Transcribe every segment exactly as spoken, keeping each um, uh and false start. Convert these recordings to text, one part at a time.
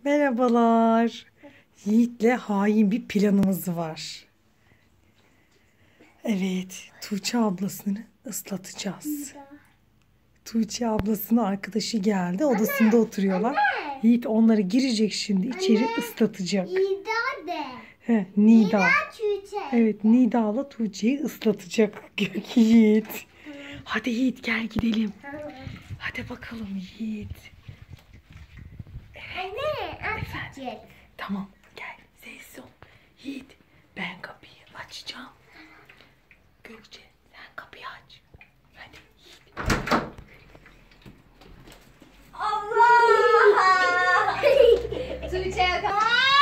Merhabalar. Yiğit'le hain bir planımız var. Evet, Tuğçe ablasını ıslatacağız. Tuğçe ablasının arkadaşı geldi. Odasında oturuyorlar. Yiğit onları girecek şimdi. İçeri ıslatacak. Nida de. He, Nida. Nida Tuğçe. Evet, Nida'la Tuğçe'yi ıslatacak Yiğit. Hadi Yiğit gel gidelim. Hadi bakalım Yiğit. Anne açacak. Tamam gel sessiz ol. Yiğit ben kapıyı açacağım. Gökçe sen kapıyı aç. Hadi Yiğit. Allah! Tuğçe yok.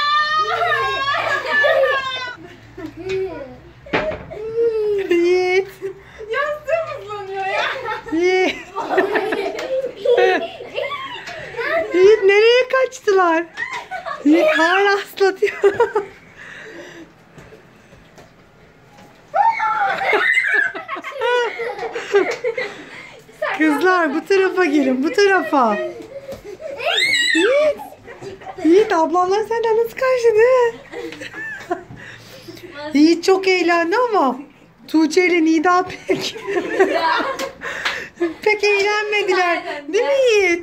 Yiğit. Yastığım ıslanıyor ya. Yiğit. Yiğit nereye kaçtılar? Yiğit hala ıslatıyor. Kızlar bu tarafa gelin, bu tarafa. Yiğit. Yiğit ablanlar senden nasıl kaçtı değil mi? Yiğit çok eğlendi ama Tuğçe ile Nida pek pek eğlenmediler. Değil mi Yiğit?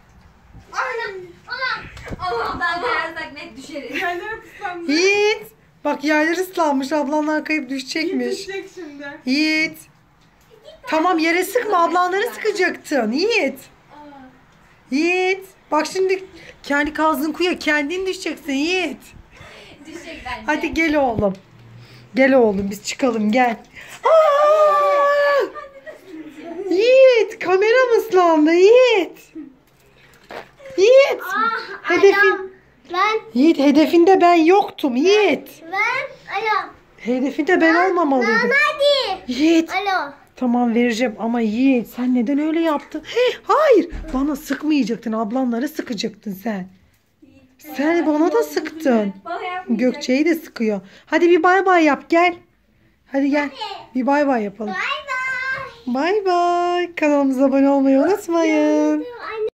Allah'tan kayarsak net düşeriz. Yiğit. Bak yerler ıslanmış. Ablanlar kayıp düşecekmiş. Düşecek şimdi. Yiğit. Tamam yere sıkma. Ablanları sıkacaktın. Yiğit. Yiğit. Bak şimdi kendi kazdığın kuyuya kendin düşeceksin Yiğit. Düşecek bence. Hadi gel oğlum. Gel oğlum biz çıkalım gel. Aa! Yiğit kameram ıslandı Yiğit. Yiğit. Hedefin. Ben, Yiğit hedefinde ben yoktum Yiğit. ben, alo. Hedefinde ben olmamalıydım. Hadi. Yiğit. Alo. Tamam vereceğim ama Yiğit sen neden öyle yaptın? Hey, hayır bana sıkmayacaktın ablanlara sıkacaktın sen. Sen bana da sıktın. Gökçe'yi de sıkıyor. Hadi bir bay bay yap gel. Hadi gel. Bir bay bay yapalım. Bay bay. Bay bay. Kanalımıza abone olmayı unutmayın.